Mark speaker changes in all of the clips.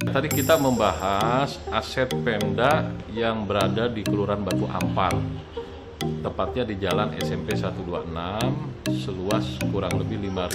Speaker 1: Tadi kita membahas aset Pemda yang berada di Kelurahan Batu Ampar, tepatnya di Jalan SMP 126, seluas kurang lebih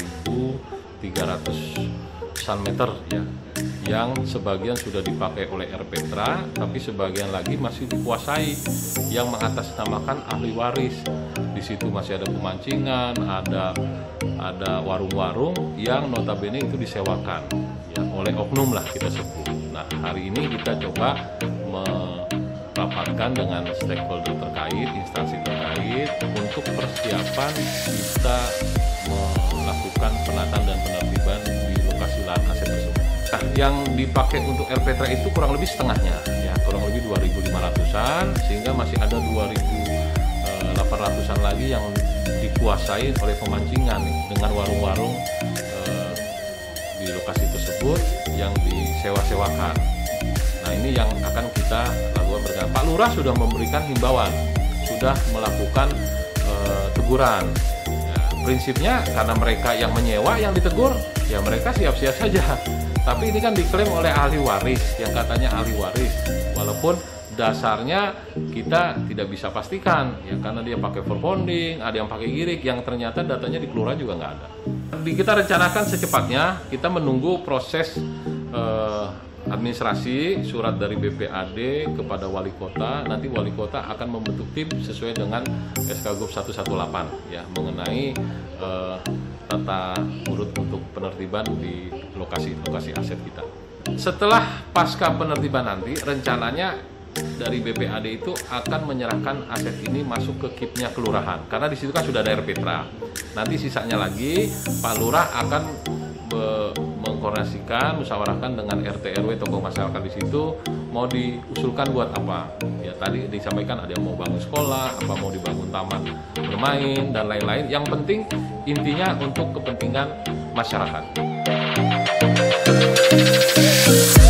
Speaker 1: 5.300 meter ya, yang sebagian sudah dipakai oleh RPtra, tapi sebagian lagi masih dikuasai yang mengatasnamakan ahli waris. Di situ masih ada pemancingan, ada warung-warung yang notabene itu disewakan ya, oleh oknum lah kita sebut. Nah, hari ini kita coba merapatkan dengan stakeholder terkait, instansi terkait untuk persiapan kita melakukan penataan dan penertiban di lokasi lahan aset tersebut. Nah, yang dipakai untuk RPtra itu kurang lebih setengahnya ya, kurang lebih 2.500-an, sehingga masih ada 2.800-an lagi yang dikuasai oleh pemancingan nih, dengan warung-warung di lokasi tersebut yang disewa-sewakan. Nah, ini yang akan kita lakukan bersama. Pak Lurah sudah memberikan himbauan, sudah melakukan teguran. Ya, prinsipnya karena mereka yang menyewa yang ditegur, ya mereka siap-siap saja. Tapi ini kan diklaim oleh ahli waris, yang katanya ahli waris, walaupun dasarnya kita tidak bisa pastikan ya, karena dia pakai forebonding, ada yang pakai girik, yang ternyata datanya di kelurahan juga nggak ada. Kita rencanakan secepatnya, kita menunggu proses administrasi surat dari BPAD kepada wali kota. Nanti wali kota akan membentuk tim sesuai dengan SK Gub 118 ya, mengenai tata urut untuk penertiban di lokasi-lokasi aset kita. Setelah pasca penertiban nanti, rencananya dari BPAD itu akan menyerahkan aset ini masuk ke KIP-nya kelurahan, karena di situ kan sudah ada RPtra. Nanti sisanya lagi Pak Lurah akan mengkoordinasikan, musyawarahkan dengan RT RW, tokoh masyarakat di situ mau diusulkan buat apa. Ya tadi disampaikan ada yang mau bangun sekolah, apa mau dibangun taman bermain dan lain-lain. Yang penting intinya untuk kepentingan masyarakat.